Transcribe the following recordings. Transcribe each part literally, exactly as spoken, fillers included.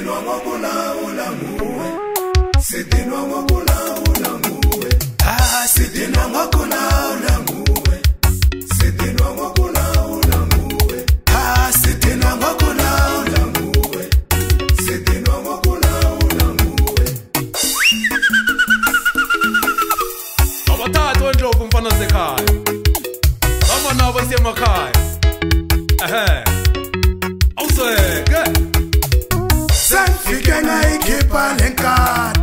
Sidinwa ngokulawula nguwe, sidinwa ngokulawula nguwe, ah sidinwa ngokulawula nguwe, sidinwa ngokulawula nguwe, ah sidinwa ngokulawula nguwe, sidinwa ngokulawula nguwe. Abathathu ndlovu mfana sekhaya, kama nabo siyemakhaya, ehe awuseke Sanfike ngayikhipha lenkani,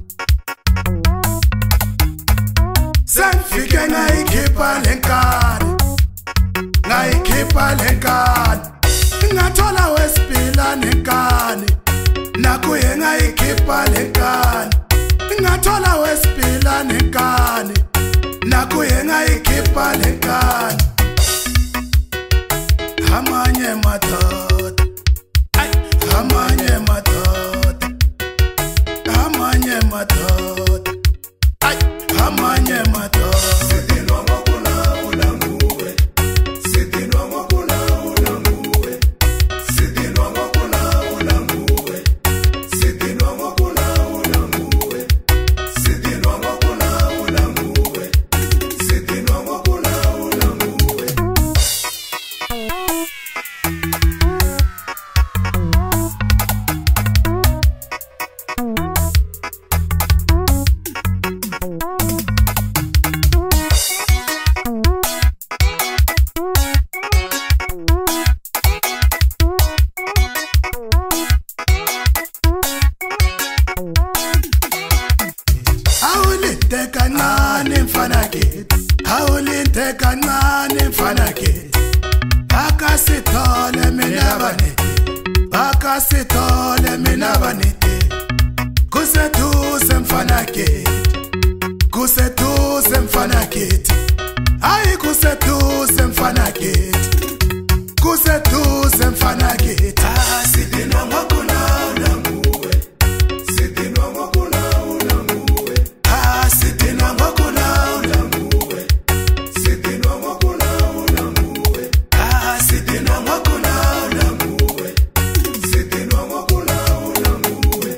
Sanfike ngayikhipha lenkani, ngayikhipha lenkani, ngathola wesibila nenkani, nakuye ngayikhipha lenkani, ngathola wesibila nenkani, nakuye ngayikhipha lenkani. Amanye madoda, amanye madoda, amanye madoda, amanye madoda. Sidinwa ngokulawula nguwe, sidinwa ngokulawula nguwe, sidinwa ngokulawula nguwe, sidinwa ngokulawula nguwe, sidinwa ngokulawula nguwe, sidinwa ngokulawula nguwe. Awulinte kancane mfana kithi, awulinte kancane mfana kithi, akasithole mina banithi, akasithole mina banithi, kuseduze mfana kithi, kuseduze mfana kithi, hayi kuseduze mfana kithi, kuseduze mfana kithi. Ah sidinwa ngokulawula nguwe, sidinwa ngokulawula nguwe, ah sidinwa ngokulawula nguwe, sidinwa ngokulawula nguwe, ah sidinwa ngokulawula nguwe, sidinwa ngokulawula nguwe.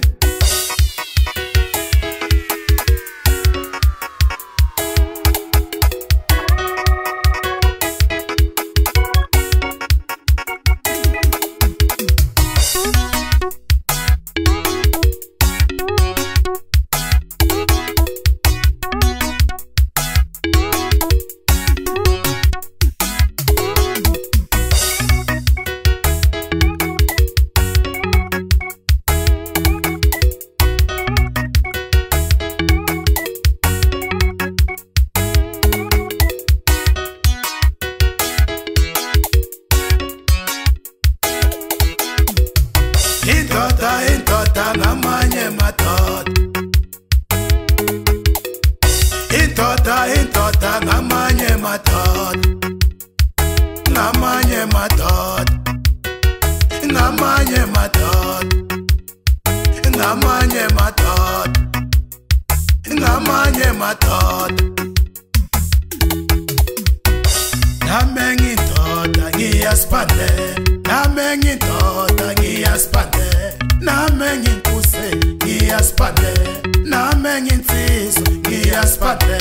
Indoda, indoda, ngamanye madoda. Indoda, indoda, ngamanye madoda. Ngamanye madoda. Ngamanye madoda. Ngamanye madoda. Ngamanye madoda. Name ngindoda ngiyaspande, name ngindoda ngiyaspande, name nginkuse ngiyaspande, name nginsizwa ngiyaspande.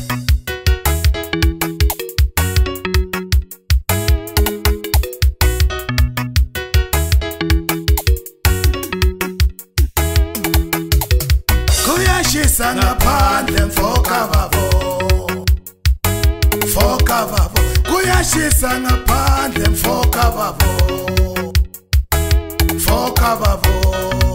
Kuyashisa ngaphandle mfoka bavo, mfoka bavo, kuyashisa ngaphandle mfoka bavo, mfoka bavo.